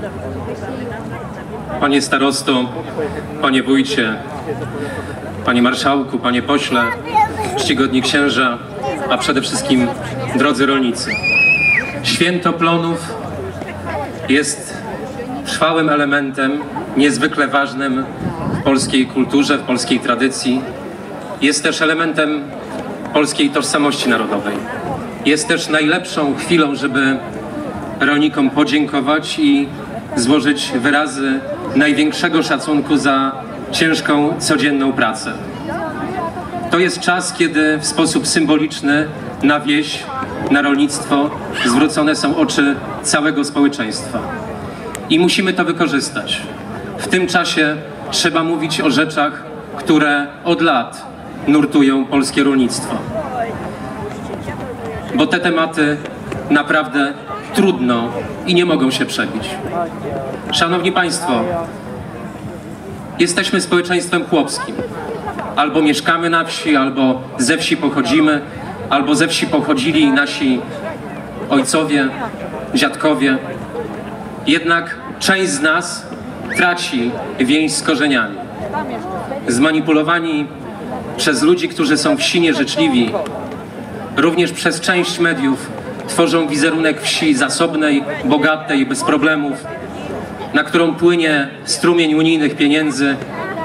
Panie starosto, panie wójcie, panie marszałku, panie pośle, czcigodni księża, a przede wszystkim drodzy rolnicy. Święto plonów jest trwałym elementem, niezwykle ważnym w polskiej kulturze, w polskiej tradycji. Jest też elementem polskiej tożsamości narodowej. Jest też najlepszą chwilą, żeby rolnikom podziękować i złożyć wyrazy największego szacunku za ciężką, codzienną pracę. To jest czas, kiedy w sposób symboliczny na wieś, na rolnictwo zwrócone są oczy całego społeczeństwa. I musimy to wykorzystać. W tym czasie trzeba mówić o rzeczach, które od lat nurtują polskie rolnictwo. Bo te tematy naprawdę trudno i nie mogą się przebić. Szanowni Państwo, jesteśmy społeczeństwem chłopskim. Albo mieszkamy na wsi, albo ze wsi pochodzimy, albo ze wsi pochodzili nasi ojcowie, dziadkowie. Jednak część z nas traci więź z korzeniami. Zmanipulowani przez ludzi, którzy są wsi nieżyczliwi, również przez część mediów tworzą wizerunek wsi zasobnej, bogatej, bez problemów, na którą płynie strumień unijnych pieniędzy.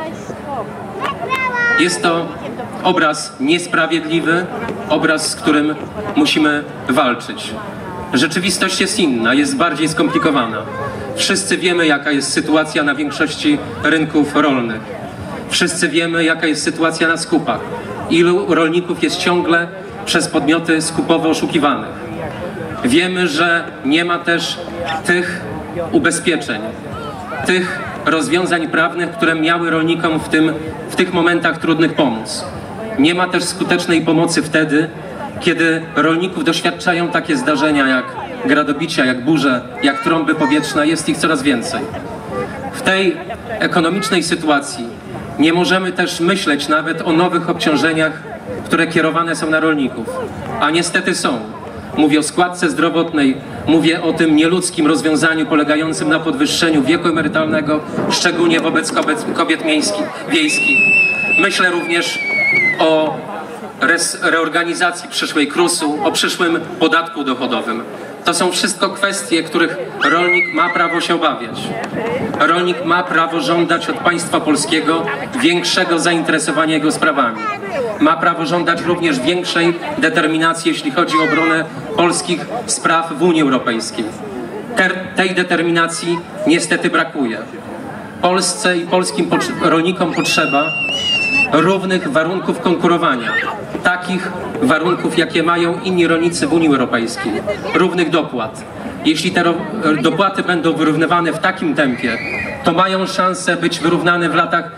Jest to obraz niesprawiedliwy, obraz, z którym musimy walczyć. Rzeczywistość jest inna, jest bardziej skomplikowana. Wszyscy wiemy, jaka jest sytuacja na większości rynków rolnych. Wszyscy wiemy, jaka jest sytuacja na skupach. Ilu rolników jest ciągle przez podmioty skupowo oszukiwanych. Wiemy, że nie ma też tych ubezpieczeń, tych rozwiązań prawnych, które miały rolnikom w tych momentach trudnych pomóc. Nie ma też skutecznej pomocy wtedy, kiedy rolników doświadczają takie zdarzenia jak gradobicia, jak burze, jak trąby powietrzne, jest ich coraz więcej. W tej ekonomicznej sytuacji nie możemy też myśleć nawet o nowych obciążeniach, które kierowane są na rolników, a niestety są. Mówię o składce zdrowotnej, mówię o tym nieludzkim rozwiązaniu polegającym na podwyższeniu wieku emerytalnego, szczególnie wobec kobiet wiejskich. Myślę również o reorganizacji przyszłej KRUS-u, o przyszłym podatku dochodowym. To są wszystko kwestie, których rolnik ma prawo się obawiać. Rolnik ma prawo żądać od państwa polskiego większego zainteresowania jego sprawami. Ma prawo żądać również większej determinacji, jeśli chodzi o obronę polskich spraw w Unii Europejskiej. Tej determinacji niestety brakuje. Polsce i polskim rolnikom potrzeba równych warunków konkurowania, takich warunków, jakie mają inni rolnicy w Unii Europejskiej, równych dopłat. Jeśli te dopłaty będą wyrównywane w takim tempie, to mają szansę być wyrównane w latach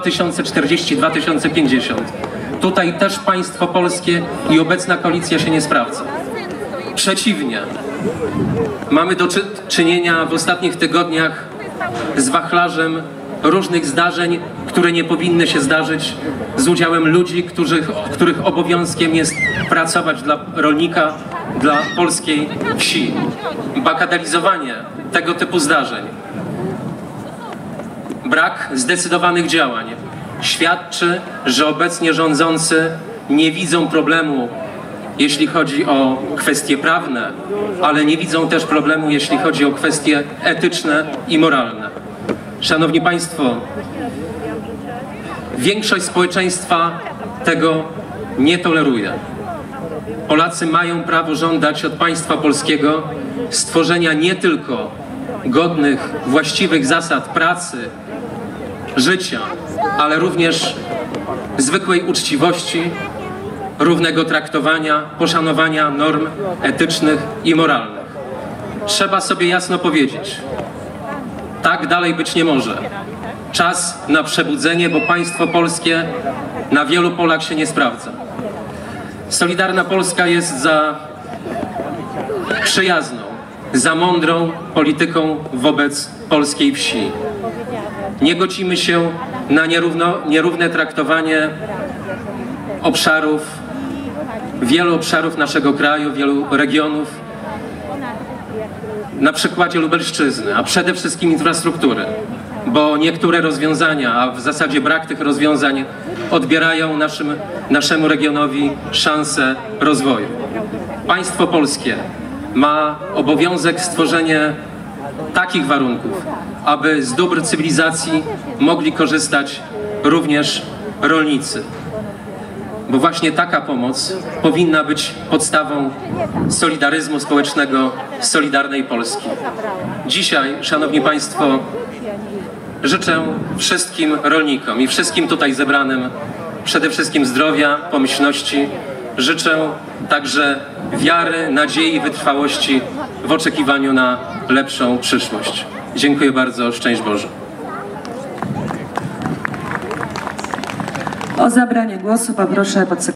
2040-2050. Tutaj też państwo polskie i obecna koalicja się nie sprawdza. Przeciwnie, mamy do czynienia w ostatnich tygodniach z wachlarzem różnych zdarzeń, które nie powinny się zdarzyć, z udziałem ludzi, których obowiązkiem jest pracować dla rolnika, dla polskiej wsi. Bagatelizowanie tego typu zdarzeń, brak zdecydowanych działań świadczy, że obecnie rządzący nie widzą problemu, jeśli chodzi o kwestie prawne, ale nie widzą też problemu, jeśli chodzi o kwestie etyczne i moralne. Szanowni Państwo, większość społeczeństwa tego nie toleruje. Polacy mają prawo żądać od państwa polskiego stworzenia nie tylko godnych, właściwych zasad pracy, życia, ale również zwykłej uczciwości, równego traktowania, poszanowania norm etycznych i moralnych. Trzeba sobie jasno powiedzieć, tak dalej być nie może. Czas na przebudzenie, bo państwo polskie na wielu polach się nie sprawdza. Solidarna Polska jest za przyjazną, za mądrą polityką wobec polskiej wsi. Nie godzimy się na nierówne traktowanie obszarów, wielu obszarów naszego kraju, wielu regionów. na przykładzie Lubelszczyzny, a przede wszystkim infrastruktury, bo niektóre rozwiązania, a w zasadzie brak tych rozwiązań odbierają naszemu regionowi szansę rozwoju. Państwo polskie ma obowiązek stworzenia takich warunków, aby z dóbr cywilizacji mogli korzystać również rolnicy. Bo właśnie taka pomoc powinna być podstawą solidaryzmu społecznego solidarnej Polski. Dzisiaj, Szanowni Państwo, życzę wszystkim rolnikom i wszystkim tutaj zebranym przede wszystkim zdrowia, pomyślności. Życzę także wiary, nadziei i wytrwałości w oczekiwaniu na lepszą przyszłość. Dziękuję bardzo. Szczęść Boże. O zabranie głosu poproszę podsekretarza.